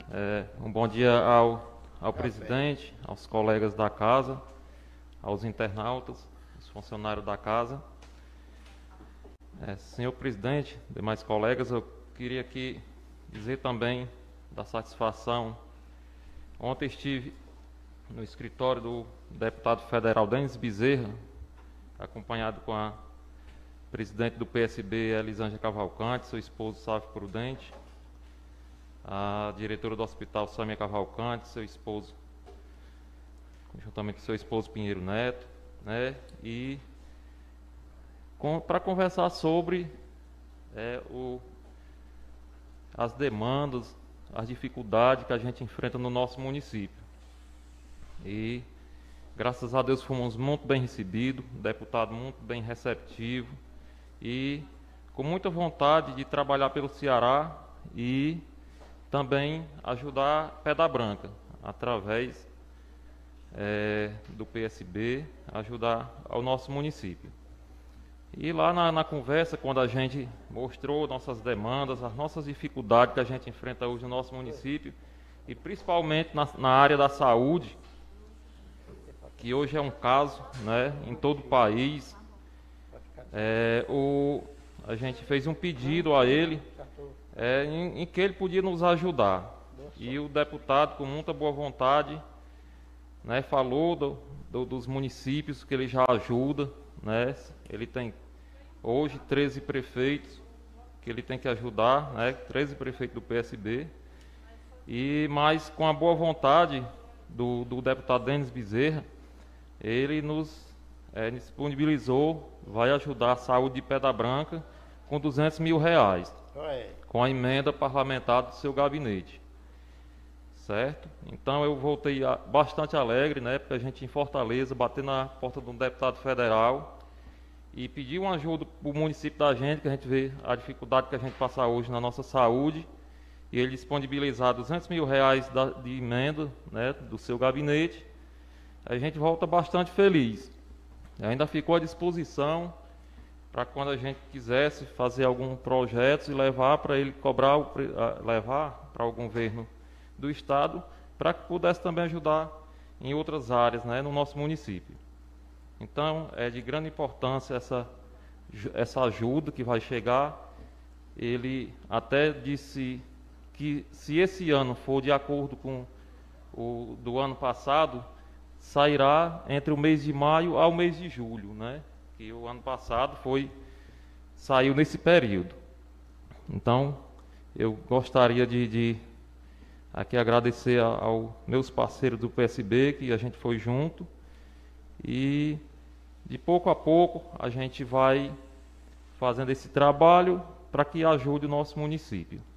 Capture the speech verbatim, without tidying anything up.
É, um bom dia ao, ao presidente, aos colegas da casa, aos internautas, aos funcionários da casa. É, senhor presidente, demais colegas, eu queria aqui dizer também da satisfação. Ontem estive no escritório do deputado federal Denis Bezerra, acompanhado com a presidente do P S B, Elisângela Cavalcante, seu esposo Sávio Prudente, a diretora do hospital Sâmia Cavalcante, seu esposo, juntamente com seu esposo Pinheiro Neto, né? E para conversar sobre é, o, as demandas, as dificuldades que a gente enfrenta no nosso município. E graças a Deus fomos muito bem recebidos, deputado muito bem receptivo e com muita vontade de trabalhar pelo Ceará e também ajudar Pedra Branca, através é, do P S B, ajudar ao nosso município. E lá na, na conversa, quando a gente mostrou nossas demandas, as nossas dificuldades que a gente enfrenta hoje no nosso município, e principalmente na, na área da saúde, que hoje é um caso, né, em todo o país, é, o, a gente fez um pedido a ele é, em, em que ele podia nos ajudar. E o deputado, com muita boa vontade, né, falou do, do, dos municípios que ele já ajuda, né? Ele tem hoje treze prefeitos que ele tem que ajudar, né? treze prefeitos do P S B. E, mas com a boa vontade do, do deputado Denis Bezerra, ele nos é, disponibilizou, vai ajudar a saúde de Pedra Branca com duzentos mil reais, com a emenda parlamentar do seu gabinete. Certo? Então eu voltei a, bastante alegre, né, porque a gente em Fortaleza, bater na porta de um deputado federal e pedir uma ajuda para o município da gente, que a gente vê a dificuldade que a gente passa hoje na nossa saúde, e ele disponibilizar duzentos mil reais da, de emenda, né, do seu gabinete, a gente volta bastante feliz. Ainda ficou à disposição para quando a gente quisesse fazer algum projeto e levar para ele cobrar, o, levar para o governo do estado, para que pudesse também ajudar em outras áreas, né, no nosso município. Então, é de grande importância essa, essa ajuda que vai chegar. Ele até disse que se esse ano for de acordo com o do ano passado, sairá entre o mês de maio ao mês de julho, né? Que o ano passado foi, saiu nesse período. Então, eu gostaria de, de aqui agradecer aos meus parceiros do P S B, que a gente foi junto, e de pouco a pouco a gente vai fazendo esse trabalho para que ajude o nosso município.